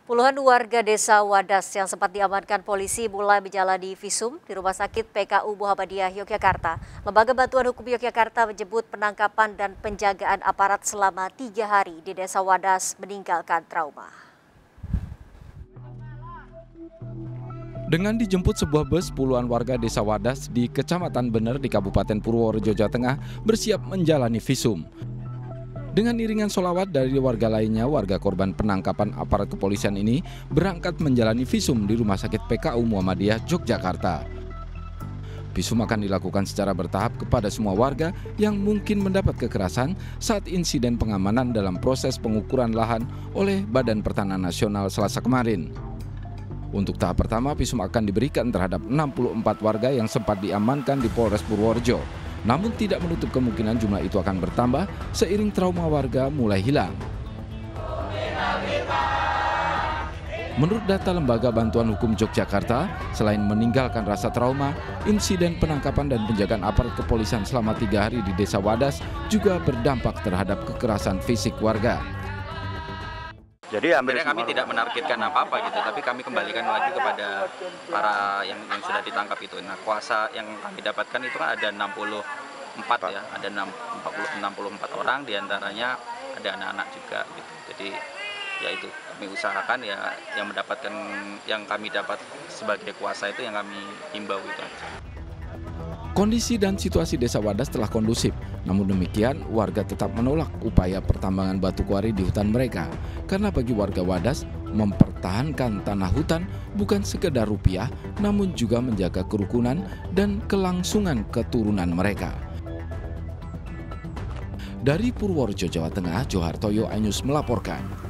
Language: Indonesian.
Puluhan warga desa Wadas yang sempat diamankan polisi mulai menjalani visum di Rumah Sakit PKU Muhammadiyah Yogyakarta. Lembaga Bantuan Hukum Yogyakarta menyebut penangkapan dan penjagaan aparat selama 3 hari di desa Wadas meninggalkan trauma. Dengan dijemput sebuah bus, puluhan warga desa Wadas di Kecamatan Bener di Kabupaten Purworejo, Jawa Tengah bersiap menjalani visum. Dengan iringan sholawat dari warga lainnya, warga korban penangkapan aparat kepolisian ini berangkat menjalani visum di Rumah Sakit PKU Muhammadiyah Yogyakarta. Visum akan dilakukan secara bertahap kepada semua warga yang mungkin mendapat kekerasan saat insiden pengamanan dalam proses pengukuran lahan oleh Badan Pertanahan Nasional Selasa kemarin. Untuk tahap pertama, visum akan diberikan terhadap 64 warga yang sempat diamankan di Polres Purworejo. Namun tidak menutup kemungkinan jumlah itu akan bertambah seiring trauma warga mulai hilang. Menurut data Lembaga Bantuan Hukum Yogyakarta, selain meninggalkan rasa trauma, insiden penangkapan dan penjagaan aparat kepolisian selama 3 hari di Desa Wadas juga berdampak terhadap kekerasan fisik warga. Jadi kami tidak menargetkan apa-apa gitu, tapi kami kembalikan lagi kepada para yang sudah ditangkap itu. Nah, kuasa yang kami dapatkan itu kan ada 64 ya, ada 64 orang, diantaranya ada anak-anak juga gitu. Jadi ya itu kami usahakan ya yang mendapatkan, yang kami dapat sebagai kuasa itu yang kami himbau itu aja. Kondisi dan situasi desa Wadas telah kondusif, namun demikian warga tetap menolak upaya pertambangan batu kuari di hutan mereka. Karena bagi warga Wadas, mempertahankan tanah hutan bukan sekedar rupiah, namun juga menjaga kerukunan dan kelangsungan keturunan mereka. Dari Purworejo, Jawa Tengah, Johartoyo Ainus melaporkan.